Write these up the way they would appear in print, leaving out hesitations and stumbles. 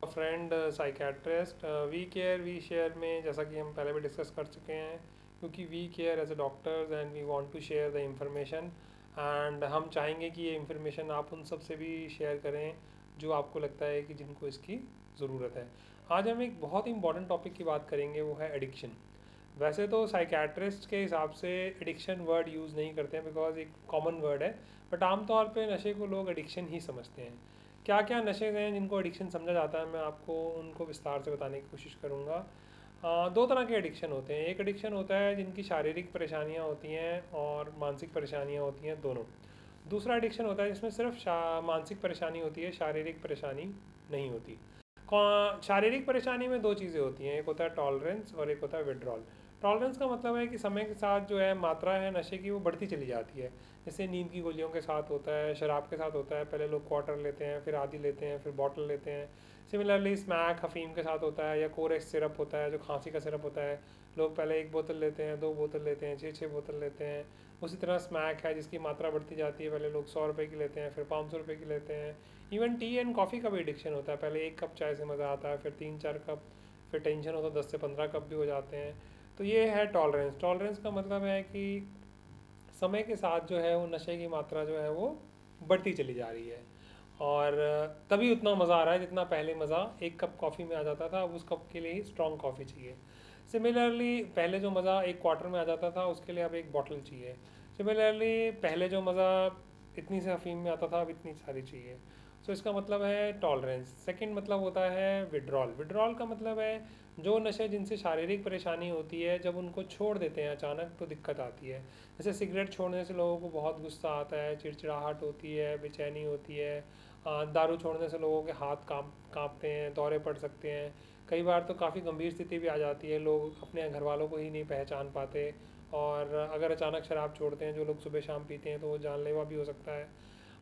Friend psychiatrist we care we share में, जैसा कि हम पहले भी डिस्कस कर चुके हैं, क्योंकि we care as a doctors and we want to share the information. एंड हम चाहेंगे कि ये इंफॉर्मेशन आप उन सब से भी शेयर करें जो आपको लगता है कि जिनको इसकी ज़रूरत है। आज हम एक बहुत ही इंपॉर्टेंट टॉपिक की बात करेंगे, वो है एडिक्शन। वैसे तो साइकेट्रिस्ट के हिसाब से एडिक्शन वर्ड यूज़ नहीं करते हैं बिकॉज एक कॉमन वर्ड है, बट आमतौर पे नशे को लोग एडिक्शन ही समझते हैं। क्या क्या नशे हैं जिनको एडिक्शन समझा जाता है, मैं आपको उनको विस्तार से बताने की कोशिश करूँगा। दो तरह के एडिक्शन होते हैं। एक एडिक्शन होता है जिनकी शारीरिक परेशानियाँ होती हैं और मानसिक परेशानियाँ होती हैं, दोनों। दूसरा एडिक्शन होता है जिसमें सिर्फ मानसिक परेशानी होती है, शारीरिक परेशानी नहीं होती। शारीरिक परेशानी में दो चीज़ें होती हैं, एक होता है टॉलरेंस और एक होता है विड्रॉल। टॉलरेंस का मतलब है कि समय के साथ जो है मात्रा है नशे की वो बढ़ती चली जाती है। जैसे नींद की गोलियों के साथ होता है, शराब के साथ होता है, पहले लोग क्वार्टर लेते हैं, फिर आधी लेते हैं, फिर बॉटल लेते हैं। सिमिलरली स्मैक हफीम के साथ होता है, या कोरेक्स सिरप होता है जो खांसी का सिरप होता है। लोग पहले एक बोतल लेते हैं, दो बोतल लेते हैं, छः छः बोतल लेते हैं। उसी तरह स्मैक है जिसकी मात्रा बढ़ती जाती है, पहले लोग 100 रुपये की लेते हैं, फिर 500 रुपये की लेते हैं। इवन टी एंड कॉफ़ी का भी एडिक्शन होता है, पहले एक कप चाय से मज़ा आता है, फिर 3 4 कप, फिर टेंशन हो तो 10 से 15 कप भी हो जाते हैं। तो ये है टॉलरेंस। टॉलरेंस का मतलब है कि समय के साथ जो है वो नशे की मात्रा जो है वो बढ़ती चली जा रही है, और तभी उतना मज़ा आ रहा है जितना पहले मज़ा एक कप कॉफ़ी में आ जाता था, अब उस कप के लिए ही स्ट्रॉन्ग कॉफ़ी चाहिए। सिमिलरली पहले जो मज़ा एक क्वार्टर में आ जाता था उसके लिए अब एक बॉटल चाहिए। सिमिलरली पहले जो मज़ा इतनी से अफीम में आता था अब इतनी सारी चाहिए। सो इसका मतलब है टॉलरेंस। सेकंड मतलब होता है विड्रॉल। विड्रॉल का मतलब है जो नशे जिनसे शारीरिक परेशानी होती है, जब उनको छोड़ देते हैं अचानक तो दिक्कत आती है। जैसे सिगरेट छोड़ने से लोगों को बहुत गुस्सा आता है, चिड़चिड़ाहट होती है, बेचैनी होती है। दारू छोड़ने से लोगों के हाथ कांपते हैं, दौरे पड़ सकते हैं। कई बार तो काफ़ी गंभीर स्थिति भी आ जाती है, लोग अपने घर वालों को ही नहीं पहचान पाते। और अगर अचानक शराब छोड़ते हैं जो लोग सुबह शाम पीते हैं तो वो जानलेवा भी हो सकता है।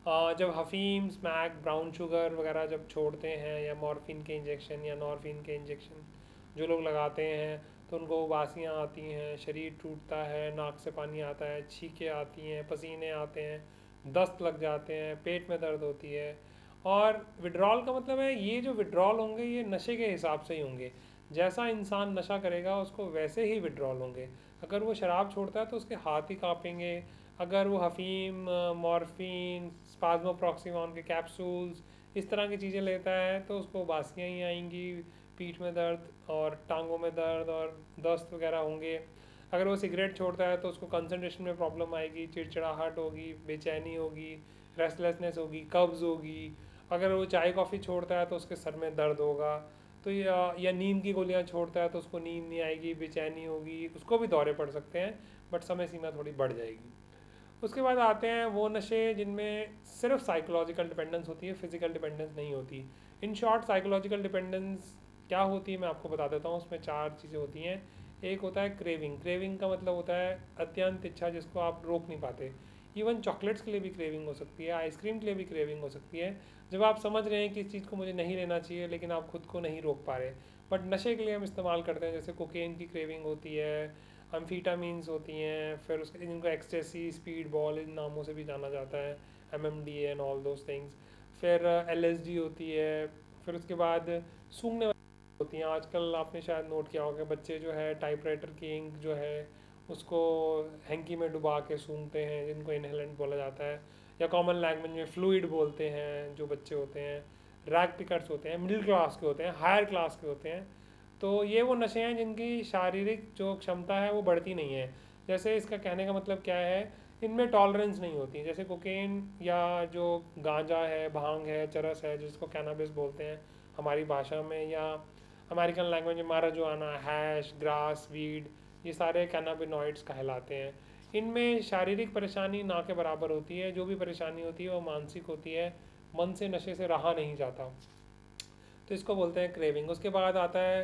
जब हफीम, स्मैक, ब्राउन शुगर वगैरह जब छोड़ते हैं, या मॉर्फिन के इंजेक्शन या नॉर्फिन के इंजेक्शन जो लोग लगाते हैं, तो उनको उबासियाँ आती हैं, शरीर टूटता है, नाक से पानी आता है, छींकें आती हैं, पसीने आते हैं, दस्त लग जाते हैं, पेट में दर्द होती है। और विड्रॉल का मतलब है ये जो विड्रॉल होंगे ये नशे के हिसाब से ही होंगे। जैसा इंसान नशा करेगा उसको वैसे ही विड्रॉल होंगे। अगर वो शराब छोड़ता है तो उसके हाथ ही काँपेंगे। अगर वो हफीम, मॉर्फिन, स्पाज्मोप्रॉक्सिमॉन के कैप्सूल्स, इस तरह की चीज़ें लेता है तो उसको उबासियाँ ही आएंगी, पीठ में दर्द और टांगों में दर्द और दस्त वगैरह होंगे। अगर वो सिगरेट छोड़ता है तो उसको कंसंट्रेशन में प्रॉब्लम आएगी, चिड़चिड़ाहट होगी, बेचैनी होगी, रेस्टलेसनेस होगी, कब्ज़ होगी। अगर वो चाय कॉफ़ी छोड़ता है तो उसके सर में दर्द होगा। तो या नींद की गोलियां छोड़ता है तो उसको नींद नहीं आएगी, बेचैनी होगी, उसको भी दौरे पड़ सकते हैं, बट समय सीमा थोड़ी बढ़ जाएगी। उसके बाद आते हैं वो नशे जिनमें सिर्फ साइकोलॉजिकल डिपेंडेंस होती है, फिजिकल डिपेंडेंस नहीं होती। इन शॉर्ट साइकोलॉजिकल डिपेंडेंस क्या होती है मैं आपको बता देता हूँ। उसमें चार चीज़ें होती हैं। एक होता है क्रेविंग। क्रेविंग का मतलब होता है अत्यंत इच्छा जिसको आप रोक नहीं पाते। इवन चॉकलेट्स के लिए भी क्रेविंग हो सकती है, आइसक्रीम के लिए भी क्रेविंग हो सकती है। जब आप समझ रहे हैं कि इस चीज़ को मुझे नहीं लेना चाहिए लेकिन आप खुद को नहीं रोक पा रहे, बट नशे के लिए हम इस्तेमाल करते हैं। जैसे कोकेन की क्रेविंग होती है, अम्फीटामीन्स होती हैं, फिर उसके जिनको एक्सटेसी, स्पीड बॉल इन नामों से भी जाना जाता है, MMD and all those things. फिर LSD होती है। फिर उसके बाद सूंघने वाली होती हैं। आजकल आपने शायद नोट किया होगा, बच्चे जो है टाइपराइटर की इंक जो है उसको हैंकी में डुबा के सूंघते हैं, जिनको इनहेलेंट बोला जाता है, या कॉमन लैंग्वेज में फ्लूइड बोलते हैं। जो बच्चे होते हैं रैग पिकर्स होते हैं, मिडिल क्लास के होते हैं, हायर क्लास के होते हैं। तो ये वो नशे हैं जिनकी शारीरिक जो क्षमता है वो बढ़ती नहीं है। जैसे इसका कहने का मतलब क्या है, इनमें टॉलरेंस नहीं होती। जैसे कोकेन या जो गांजा है, भांग है, चरस है, जिसको कैनाबिस बोलते हैं हमारी भाषा में, या अमेरिकन लैंग्वेज में माराजुआना, हैश, ग्रास, वीड, ये सारे कैनाबिनॉइड्स कहलाते हैं। इनमें शारीरिक परेशानी ना के बराबर होती है। जो भी परेशानी होती है वो मानसिक होती है, मन से नशे से रहा नहीं जाता। तो इसको बोलते हैं क्रेविंग। उसके बाद आता है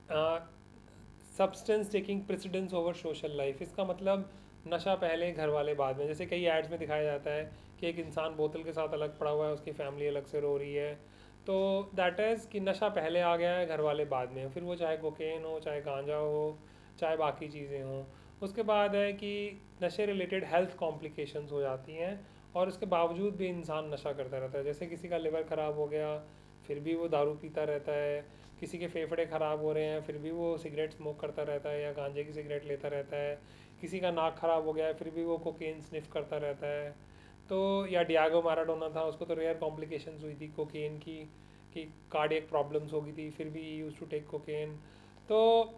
substance taking precedence over social life. इसका मतलब नशा पहले, घर वाले बाद में। जैसे कई एड्स में दिखाया जाता है कि एक इंसान बोतल के साथ अलग पड़ा हुआ है, उसकी फैमिली अलग से रो रही है। तो दैट इज़ कि नशा पहले आ गया है, घर वाले बाद में। फिर वो चाहे कोकेन हो, चाहे गांजा हो, चाहे बाकी चीज़ें हों। उसके बाद है कि नशे रिलेटेड हेल्थ कॉम्प्लिकेशंस हो जाती हैं, और उसके बावजूद भी इंसान नशा करता रहता है। जैसे किसी का लिवर ख़राब हो गया, फिर भी वो दारू पीता रहता है, किसी के फेफड़े ख़राब हो रहे हैं फिर भी वो सिगरेट स्मोक करता रहता है या गांजे की सिगरेट लेता रहता है, किसी का नाक ख़राब हो गया है फिर भी वो कोकेन स्निफ करता रहता है। तो या डियागो माराडोना था, उसको तो रेयर कॉम्प्लिकेशंस हुई थी कोकेन की, कि कार्डियक प्रॉब्लम्स हो गई थी, फिर भी यूज़ टू टेक कोकेन। तो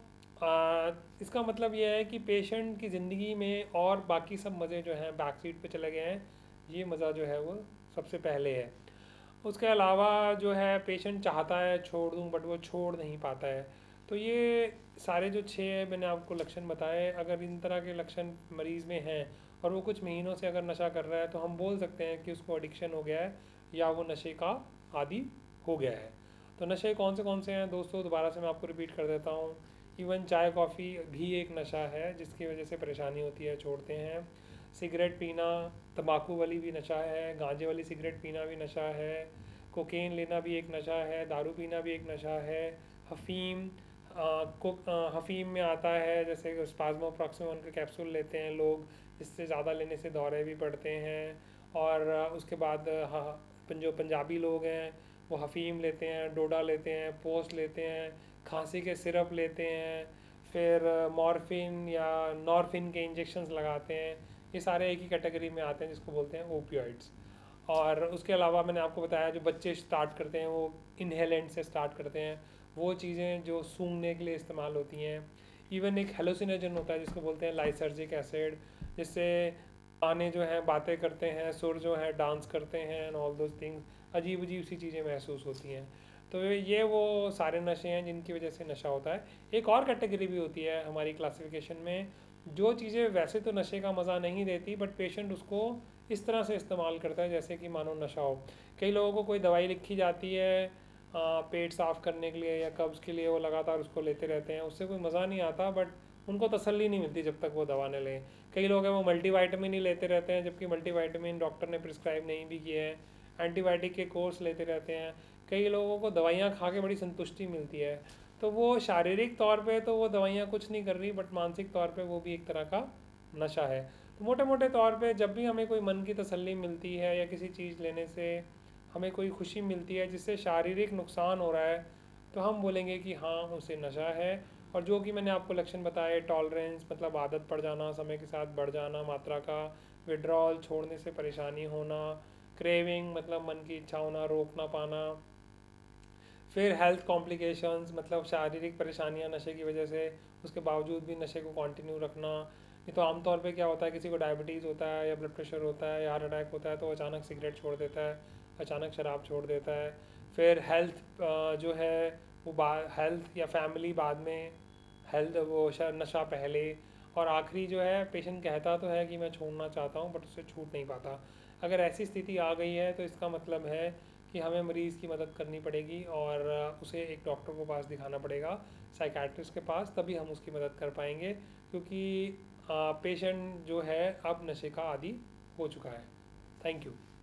इसका मतलब ये है कि पेशेंट की ज़िंदगी में और बाकी सब मज़े जो हैं बैक सीट पे चले गए हैं, ये मज़ा जो है वो सबसे पहले है। उसके अलावा जो है पेशेंट चाहता है छोड़ दूं बट वो छोड़ नहीं पाता है। तो ये सारे जो छः मैंने आपको लक्षण बताए, अगर इन तरह के लक्षण मरीज़ में हैं और वो कुछ महीनों से अगर नशा कर रहा है तो हम बोल सकते हैं कि उसको एडिक्शन हो गया है या वो नशे का आदी हो गया है। तो नशे कौन से हैं दोस्तों, दोबारा से मैं आपको रिपीट कर देता हूँ। इवन चाय कॉफ़ी भी एक नशा है जिसकी वजह से परेशानी होती है, छोड़ते हैं। सिगरेट पीना, तंबाकू वाली भी नशा है, गांजे वाली सिगरेट पीना भी नशा है, कोकेन लेना भी एक नशा है, दारू पीना भी एक नशा है। हफ़ीम हफ़ीम में आता है जैसे स्पाज्मोप्रॉक्सिमन के कैप्सूल लेते हैं लोग, इससे ज़्यादा लेने से दौरे भी पड़ते हैं। और उसके बाद जो पंजाबी लोग हैं वो हफ़ीम लेते हैं, डोडा लेते हैं, पोस्ट लेते हैं, खांसी के सिरप लेते हैं, फिर मॉर्फिन या नॉर्फिन के इंजेक्शन्स लगाते हैं। ये सारे एक ही कैटेगरी में आते हैं जिसको बोलते हैं ओपियोइड्स। और उसके अलावा मैंने आपको बताया जो बच्चे स्टार्ट करते हैं वो इनहेलेंट से स्टार्ट करते हैं, वो चीज़ें जो सूंघने के लिए इस्तेमाल होती हैं। इवन एक हेलोसिनोजन होता है जिसको बोलते हैं लाइसर्जिक एसिड, जिससे गाने जो हैं बातें करते हैं, सुर जो है डांस करते हैं एंड ऑल दोज थिंग्स, अजीब अजीब सी चीज़ें महसूस होती हैं। तो ये वो सारे नशे हैं जिनकी वजह से नशा होता है। एक और कैटेगरी भी होती है हमारी क्लासिफिकेशन में, जो चीज़ें वैसे तो नशे का मज़ा नहीं देती बट पेशेंट उसको इस तरह से इस्तेमाल करता है जैसे कि मानो नशा हो। कई लोगों को कोई दवाई लिखी जाती है पेट साफ़ करने के लिए या कब्ज़ के लिए, वो लगातार उसको लेते रहते हैं, उससे कोई मज़ा नहीं आता बट उनको तसल्ली नहीं मिलती जब तक वो दवा न लें। कई लोग हैं वो मल्टीवाइटामिन ही लेते रहते हैं जबकि मल्टीवाइटामिन डॉक्टर ने प्रिस्क्राइब नहीं भी किए हैं, एंटीबायोटिक के कोर्स लेते रहते हैं। कई लोगों को दवाइयाँ खा के बड़ी संतुष्टि मिलती है, तो वो शारीरिक तौर पे तो वो दवाइयाँ कुछ नहीं कर रही बट मानसिक तौर पे वो भी एक तरह का नशा है। तो मोटे मोटे तौर पे जब भी हमें कोई मन की तसल्ली मिलती है या किसी चीज़ लेने से हमें कोई खुशी मिलती है जिससे शारीरिक नुकसान हो रहा है, तो हम बोलेंगे कि हाँ उसे नशा है। और जो कि मैंने आपको लक्षण बताए, टॉलरेंस मतलब आदत पड़ जाना, समय के साथ बढ़ जाना मात्रा का, विड्रॉल छोड़ने से परेशानी होना, क्रेविंग मतलब मन की इच्छा होना, रोक ना पाना, फिर हेल्थ कॉम्प्लिकेशंस मतलब शारीरिक परेशानियां नशे की वजह से, उसके बावजूद भी नशे को कंटिन्यू रखना। नहीं तो आमतौर पे क्या होता है, किसी को डायबिटीज़ होता है या ब्लड प्रेशर होता है या हार्ट अटैक होता है तो अचानक सिगरेट छोड़ देता है, अचानक शराब छोड़ देता है। फिर हेल्थ जो है वो हेल्थ या फैमिली बाद में, हेल्थ वो नशा पहले। और आखिरी जो है पेशेंट कहता तो है कि मैं छोड़ना चाहता हूँ बट उससे छूट नहीं पाता। अगर ऐसी स्थिति आ गई है तो इसका मतलब है कि हमें मरीज़ की मदद करनी पड़ेगी और उसे एक डॉक्टर को पास दिखाना पड़ेगा, साइकेट्रिस्ट के पास, तभी हम उसकी मदद कर पाएंगे, क्योंकि पेशेंट जो है अब नशे का आदी हो चुका है। Thank you.